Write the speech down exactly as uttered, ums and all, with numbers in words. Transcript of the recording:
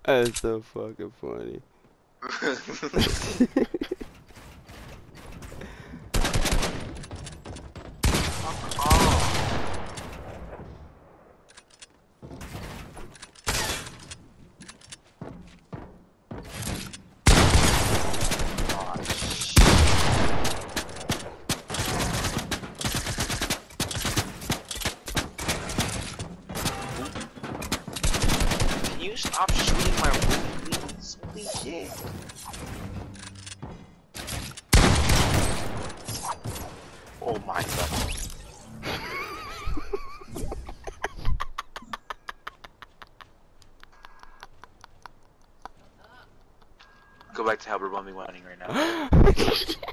That's so fucking funny. Can you stop shooting my room, please? Holy shit. Oh my god. Go back to Halberd bombing running right now.